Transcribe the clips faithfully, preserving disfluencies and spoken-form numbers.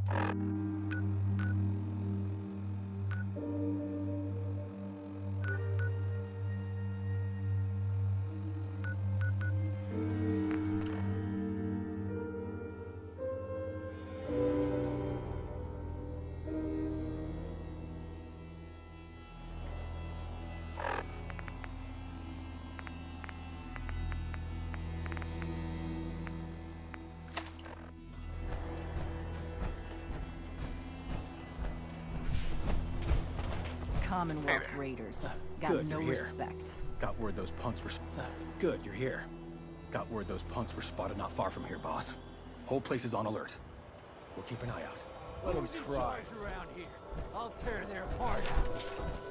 Commonwealth Raiders. Got Good, no you're here. respect. Got word those punks were... Uh, good, you're here. Got word those punks were spotted not far from here, boss. Whole place is on alert. We'll keep an eye out. Let them try. Around here. I'll tear their heart out.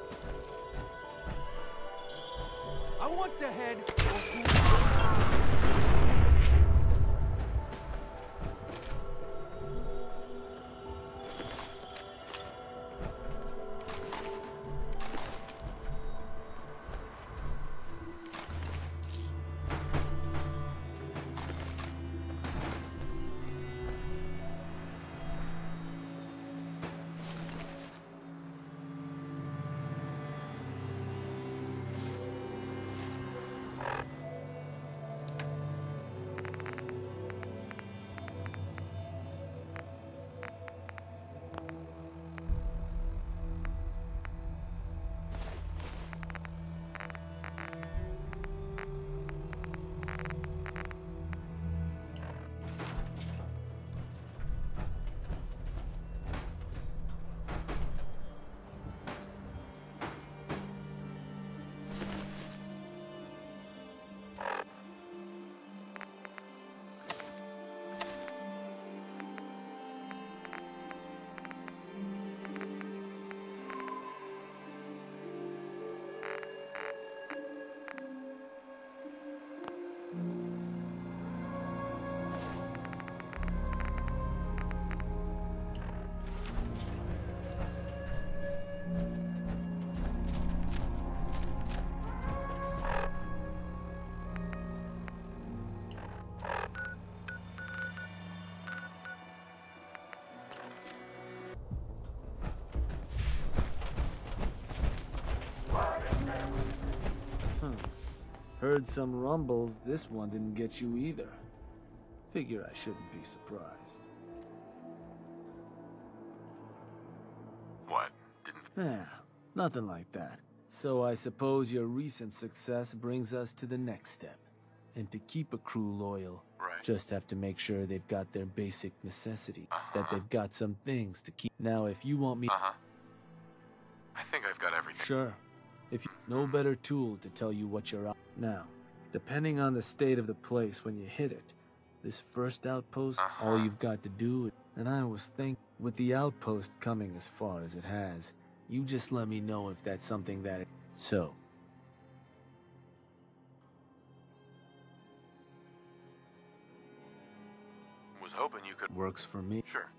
I want the head. Heard some rumbles, this one didn't get you either. Figure I shouldn't be surprised. What? Didn't... Yeah, nothing like that. So I suppose your recent success brings us to the next step. And to keep a crew loyal, Right. just have to make sure they've got their basic necessity. Uh-huh. That they've got some things to keep. Now, if you want me... Uh-huh. I think I've got everything. Sure. If you... No better tool to tell you what you're up. Now, depending on the state of the place when you hit it, this first outpost, Uh-huh. all you've got to do... And I was thinking, with the outpost coming as far as it has, you just let me know if that's something that... It... So... Was hoping you could... Works for me. Sure.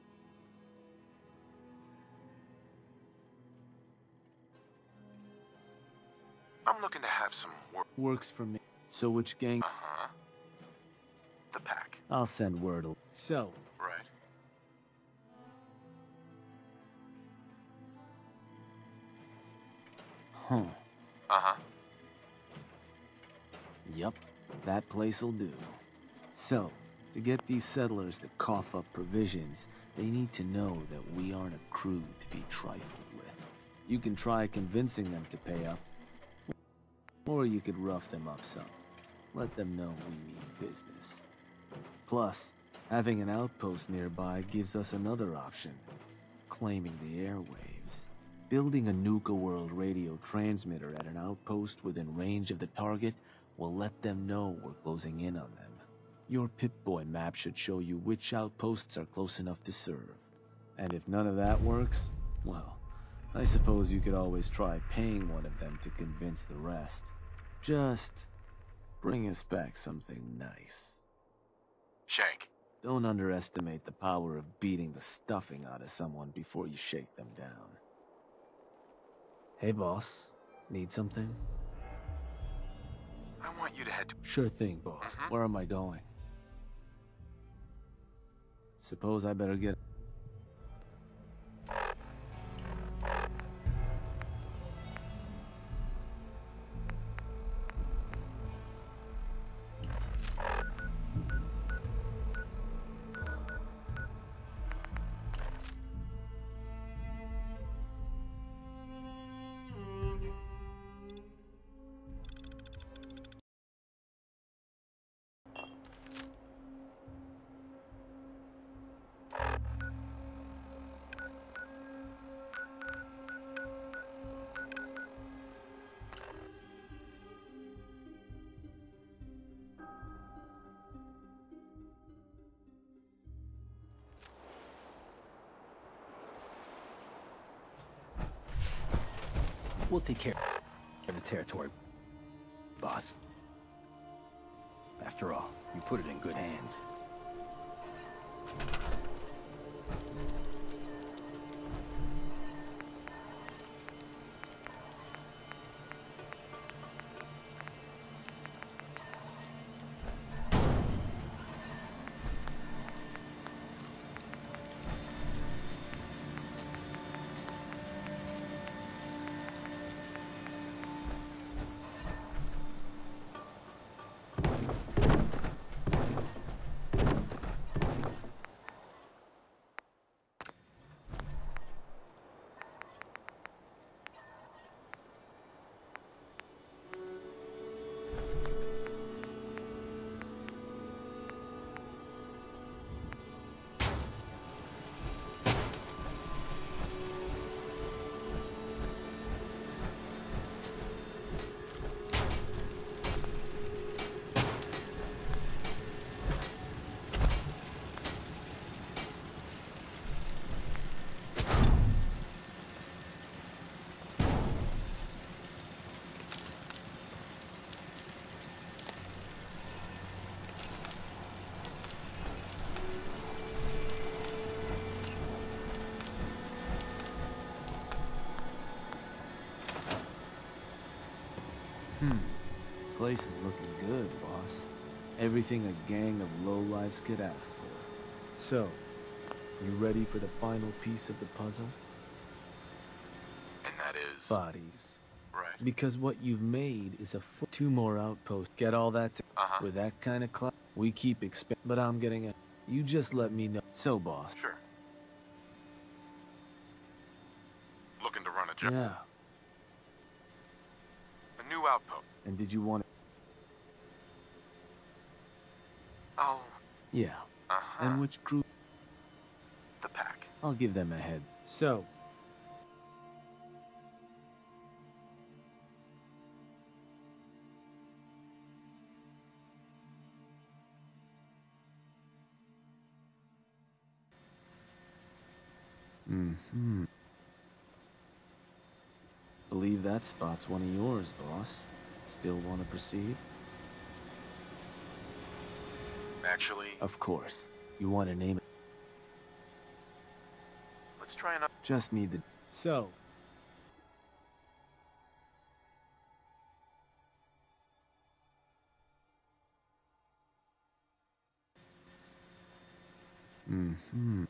I'm looking to have some work. Works for me. So which gang... Uh-huh. The pack. I'll send word. So, Right. huh. Uh-huh. Yup, that place'll do. So, to get these settlers to cough up provisions, they need to know that we aren't a crew to be trifled with. You can try convincing them to pay up, or you could rough them up some. Let them know we mean business. Plus, having an outpost nearby gives us another option. Claiming the airwaves. Building a Nuka-World radio transmitter at an outpost within range of the target will let them know we're closing in on them. Your Pip-Boy map should show you which outposts are close enough to serve. And if none of that works, well, I suppose you could always try paying one of them to convince the rest. Just bring us back something nice. Shank. Don't underestimate the power of beating the stuffing out of someone before you shake them down. Hey boss, need something? I want you to head to... Sure thing, boss. Mhm. Where am I going? Suppose I better get... We'll take care of the territory, boss. After all, you put it in good hands. Hmm. Place is looking good, boss. Everything a gang of lowlifes could ask for. So, you ready for the final piece of the puzzle? And that is... Bodies. Right. Because what you've made is a fo- two more outposts. Get all that to Uh-huh. with that kind of clout, we keep exp- But I'm getting it. You just let me know. So, boss. Sure. Looking to run a job. Yeah. A new outpost. And did you want it? Oh, Yeah. uh-huh. And which crew? The pack. I'll give them a head. So. Mm-hmm. Believe that spot's one of yours, boss. Still want to proceed? Actually, Of course. You want to name it? let's try another. Just need the... So. Mm-hmm.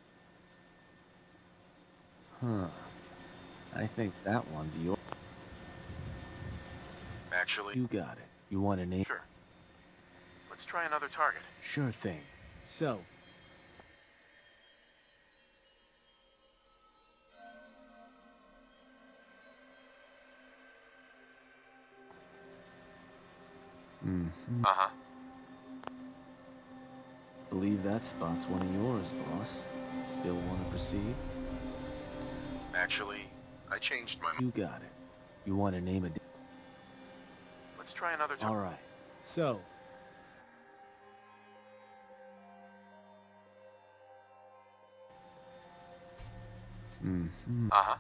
Huh. I think that one's yours. Actually, You got it. You want to name... sure. Let's try another target. Sure thing. So. Mm-hmm. Uh-huh. Believe that spot's one of yours, boss. Still want to proceed? Actually, I changed my mind. You got it. You want to name it? Let's try another target. All right. So. Mm-hmm. Uh-huh.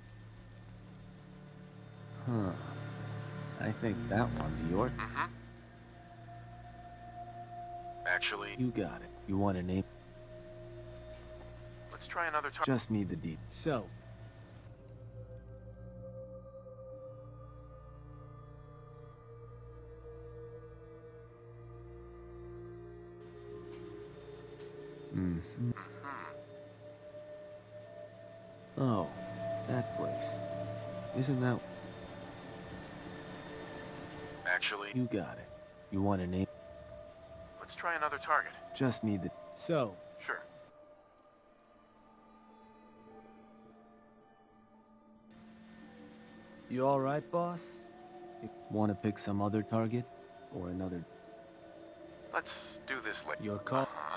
Huh. I think that one's yours. Mm-hmm. Actually, You got it. You want to name? let's try another target. Just need the deed. So. Mm-hmm. Oh, that place. Isn't that... Actually, You got it. You want to name? let's try another target. Just need the... So. Sure. You all right, boss? Want to pick some other target? Or another... Let's do this later. Your call? Uh-huh.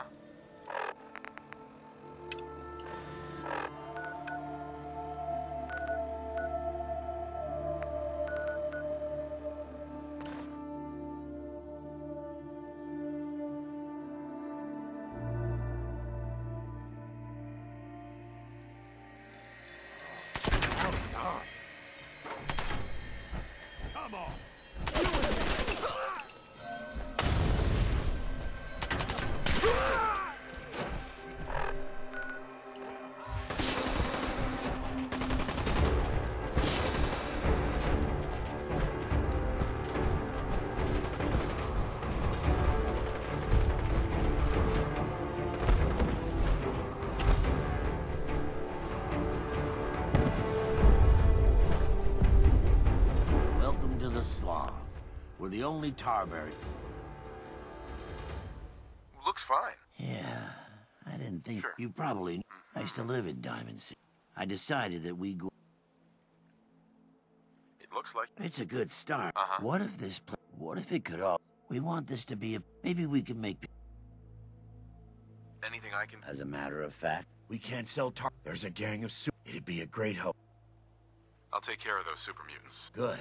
We're the only Tarberry. Looks fine. Yeah, I didn't think Sure. you probably. I used to live in Diamond City. I decided that we go. It looks like... It's a good start. Uh-huh. What if this? Pl what if it could all? We want this to be a. Maybe we can make. Anything I can... As a matter of fact, we can't sell tar. There's a gang of super. It'd be a great help. I'll take care of those super mutants. Good.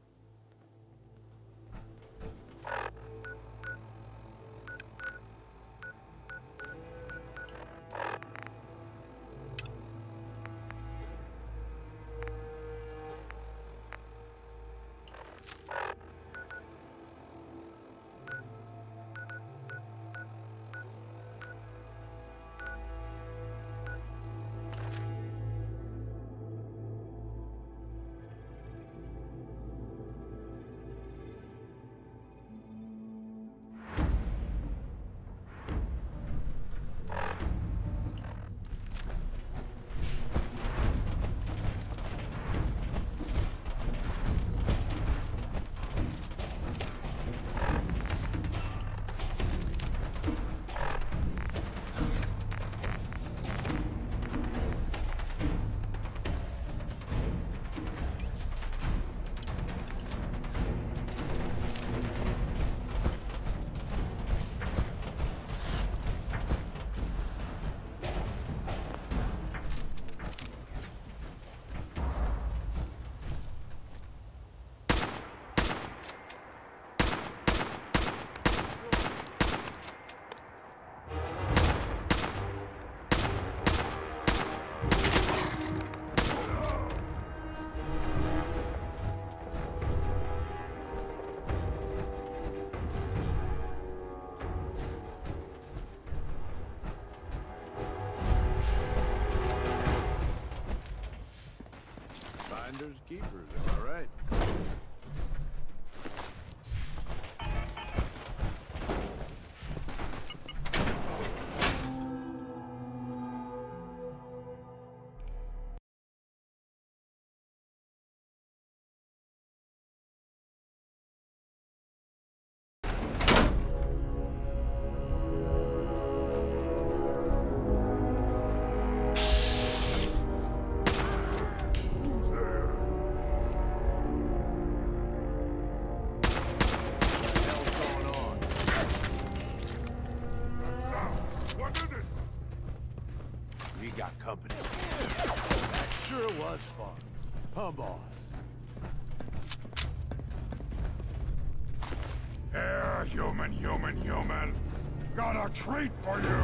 Finders keepers, am I right? Got company. That sure was fun. Huh, boss? Here, human, human, human. Got a treat for you.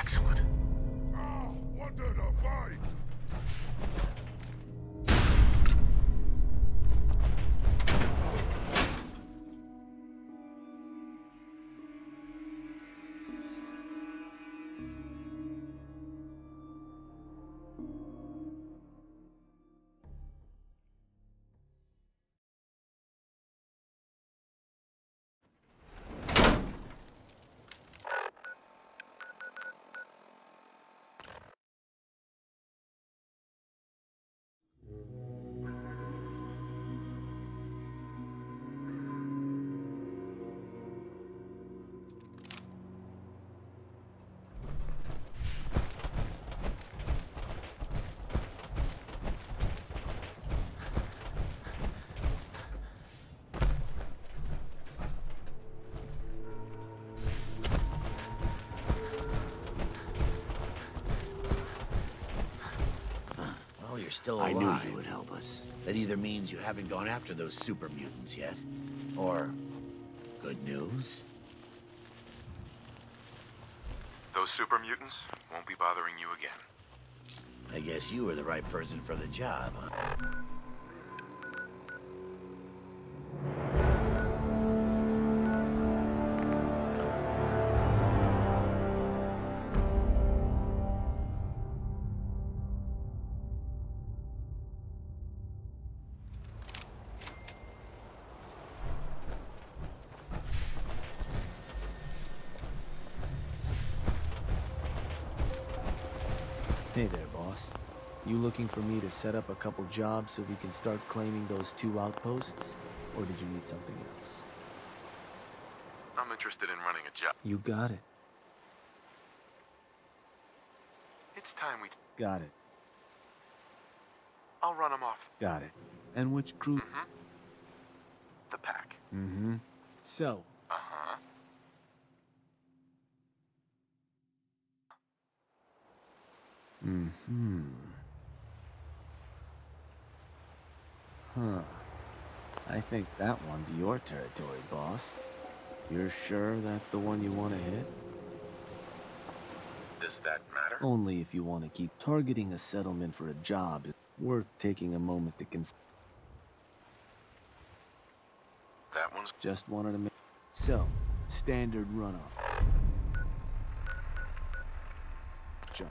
Excellent. Oh, wanted a fight! Well, you're still I alive. knew you would help us. That either means you haven't gone after those super mutants yet, or good news. Those super mutants won't be bothering you again. I guess you were the right person for the job, huh? Hey there, boss. You looking for me to set up a couple jobs so we can start claiming those two outposts? Or did you need something else? I'm interested in running a job. You got it. It's time we... Got it. I'll run them off. Got it. And which crew? Mm-hmm. The pack. Mm-hmm. So, Uh-huh. mm-hmm. Huh. I think that one's your territory, boss. You're sure that's the one you want to hit? Does that matter? Only if you want to keep targeting a settlement for a job is worth taking a moment to consider. That one's... Just wanted to make... So, standard runoff. Jump.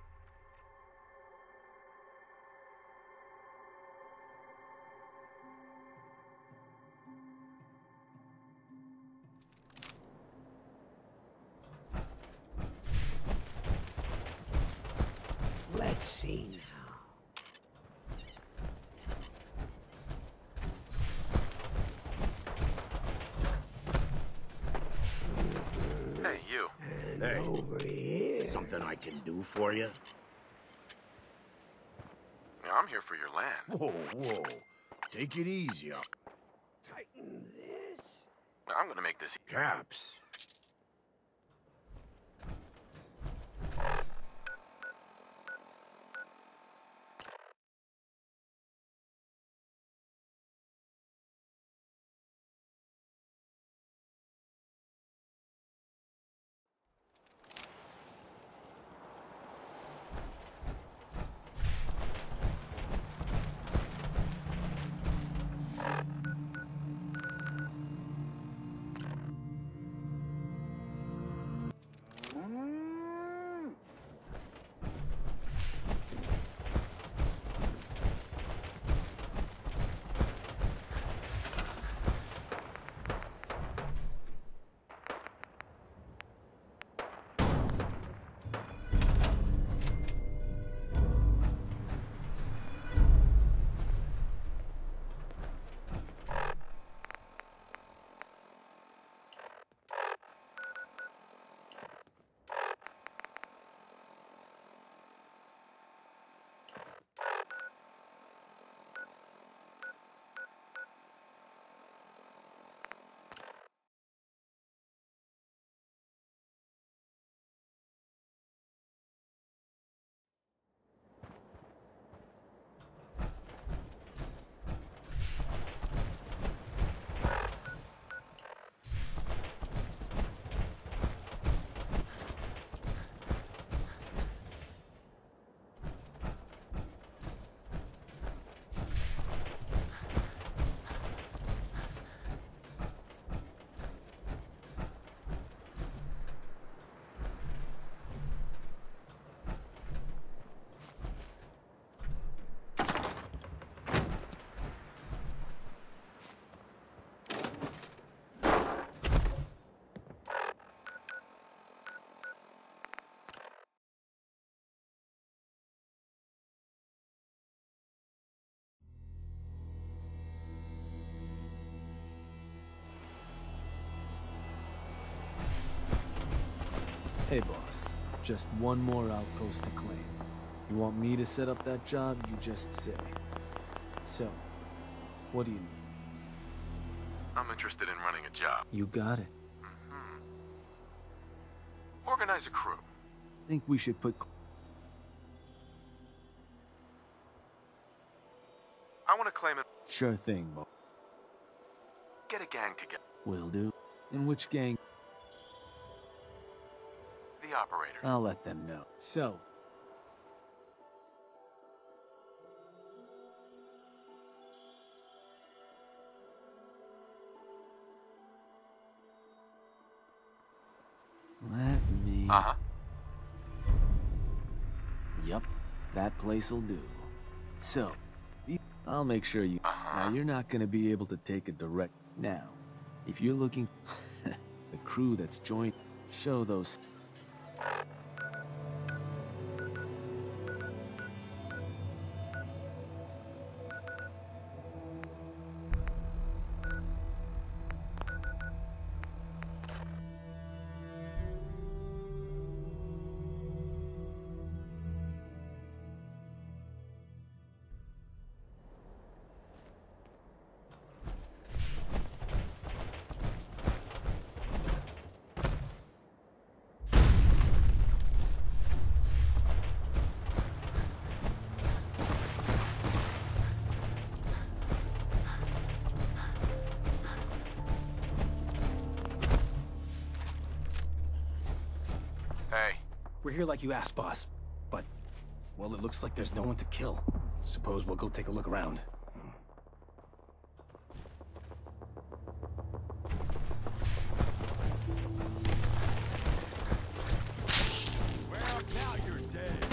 Let's see now. Hey, you. And Hey. over here. Something I can do for you? Yeah, I'm here for your land. Whoa, whoa. Take it easy. Tighten this. I'm gonna make this... Caps. Hey, boss. Just one more outpost to claim. You want me to set up that job, you just say. So, what do you need? I'm interested in running a job. You got it. Mm-hmm. Organize a crew. Think we should put... I want to claim it. Sure thing, Bo. Get a gang together. Will do. In which gang? The operator. I'll let them know. So... Let me... Uh-huh. Yup, that place'll do. So, I'll make sure you... Uh-huh. Now, you're not gonna be able to take a direct... Now, if you're looking... the crew that's joined... Show those... Hey. We're here like you asked, boss. But, well, it looks like there's no one to kill. Suppose we'll go take a look around. Well, now you're dead.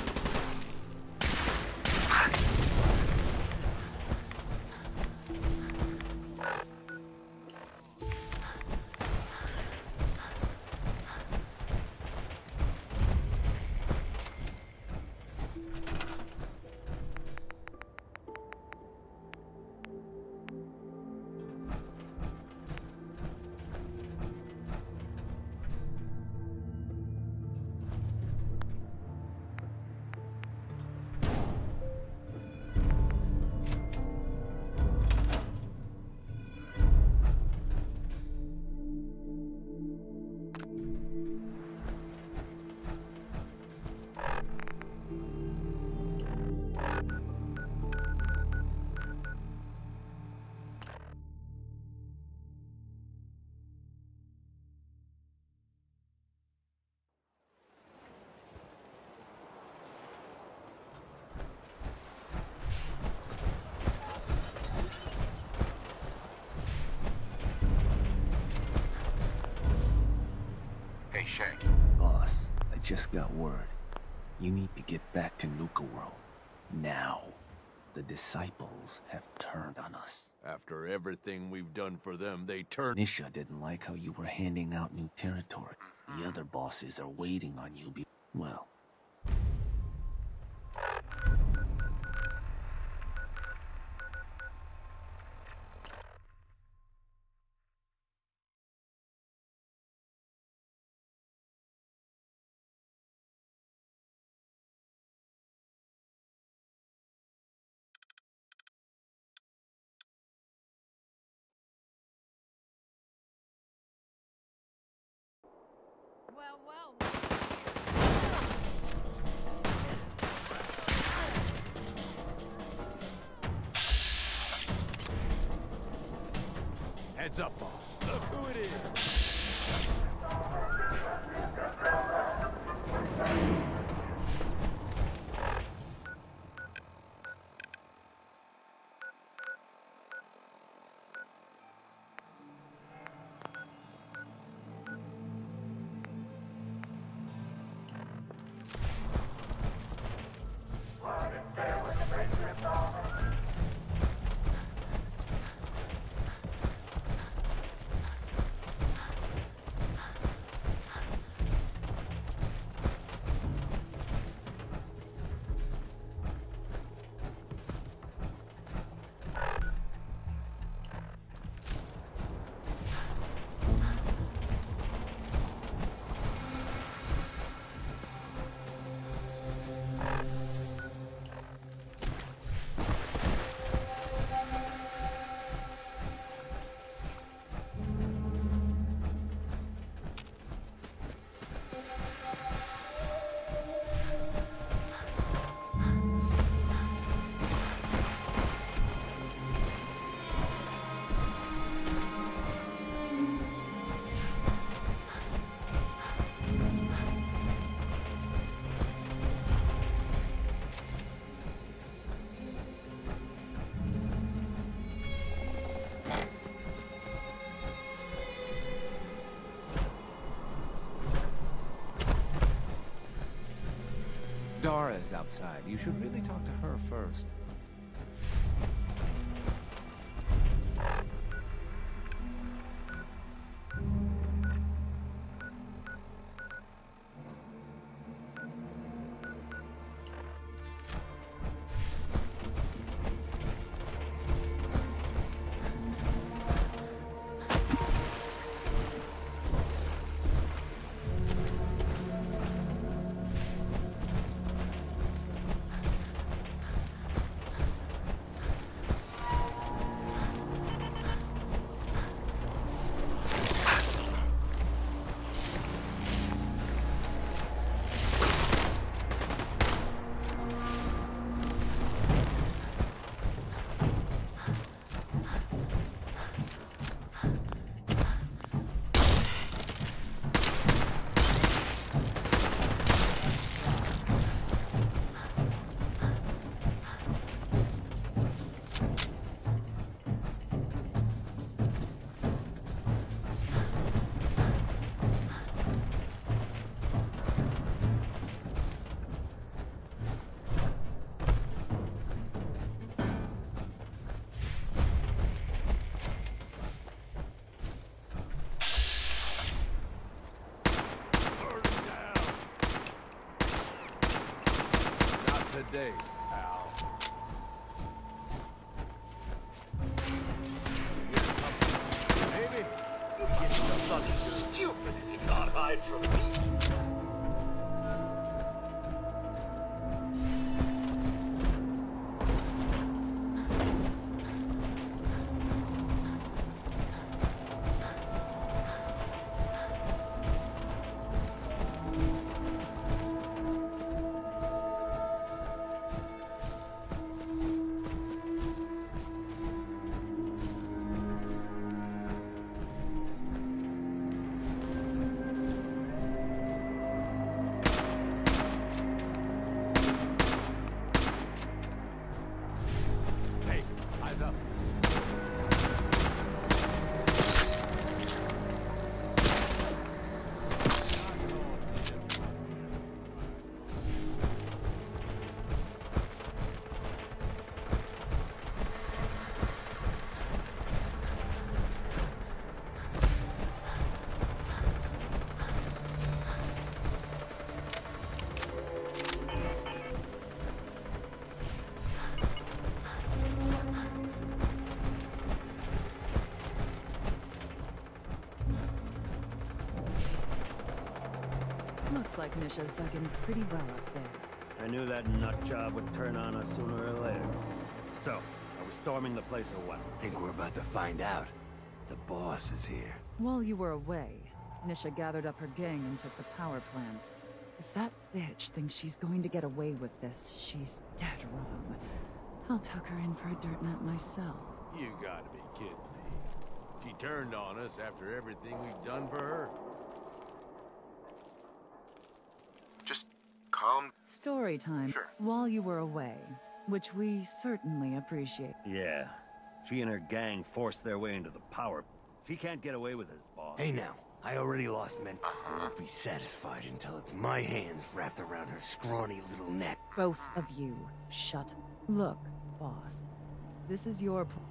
Hey, Shank. Boss, I just got word. You need to get back to Nuka-World. Now. The disciples have turned on us. After everything we've done for them, they turn... Nisha didn't like how you were handing out new territory. The other bosses are waiting on you be... Well... Well, well. Heads up, boss. Look who it is. Dara's outside. You should really talk to her first. Today, pal. Maybe. You're something stupid and you can't hide from me. Looks like Nisha's dug in pretty well up there. I knew that nut job would turn on us sooner or later. So, are we storming the place or what? Think we're about to find out. The boss is here. While you were away, Nisha gathered up her gang and took the power plant. If that bitch thinks she's going to get away with this, she's dead wrong. I'll tuck her in for a dirt nap myself. You gotta be kidding me. She turned on us after everything we've done for her. Just calm. Story time. Sure. While you were away, which we certainly appreciate. Yeah. She and her gang forced their way into the power. She can't get away with it, boss. Hey now, I already lost men. I won't be satisfied until it's my hands wrapped around her scrawny little neck. Both of you, shut. Look, boss. This is your pl-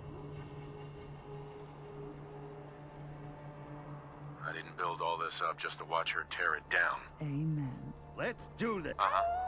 I didn't build all this up just to watch her tear it down. Amen. Let's do this. Uh-huh.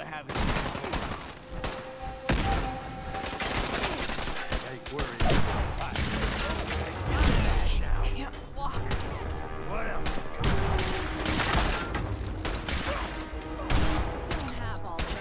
have it. Hey, worry. I can't walk. What else? Don't have all day.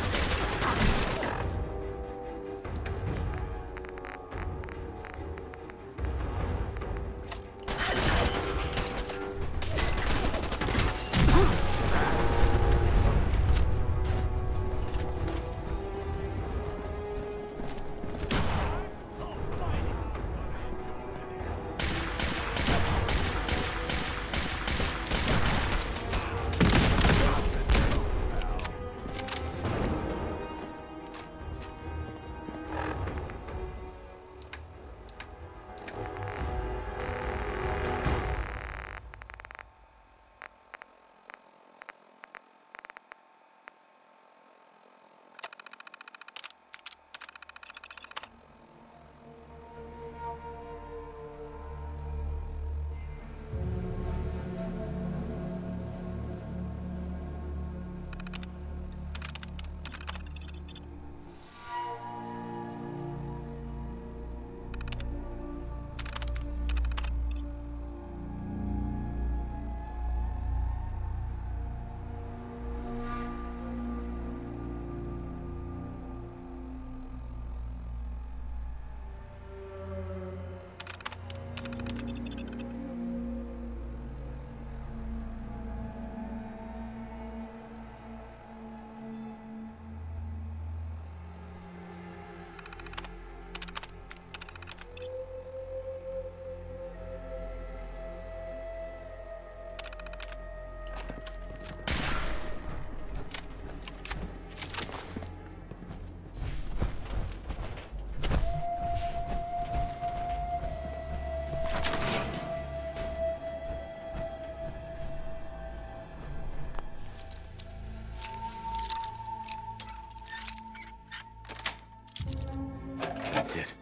That's it.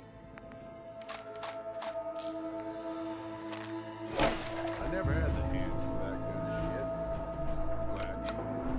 I never had the hands for that kind of shit. Glad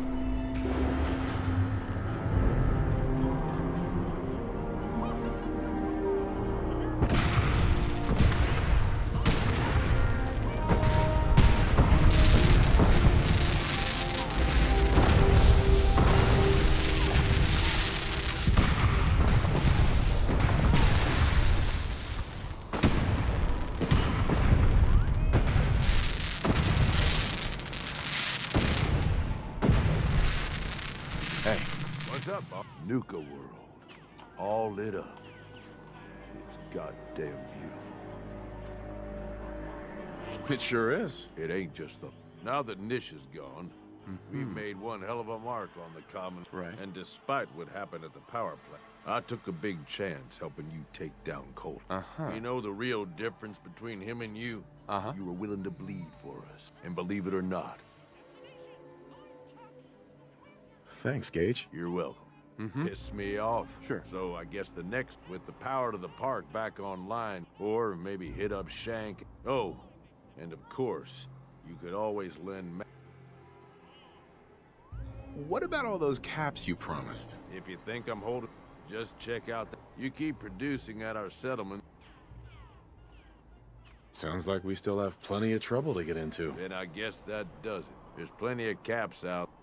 What's up, Bob? Nuka-World. All lit up. It's goddamn beautiful. It sure is. It ain't just the... Now that Nish is gone, Mm-hmm. we've made one hell of a mark on the common. Right. And despite what happened at the power plant, I took a big chance helping you take down Colt. Uh-huh. You know the real difference between him and you? Uh-huh. You were willing to bleed for us. And believe it or not, Thanks, Gage. you're welcome. Mm-hmm. Piss me off. Sure. So I guess the next, with the power to the park back online, or maybe hit up Shank. Oh, and of course, you could always lend. Ma What about all those caps you promised? if you think I'm holding, just check out. The you keep producing at our settlement, Sounds like we still have plenty of trouble to get into. then I guess that does it. There's plenty of caps out.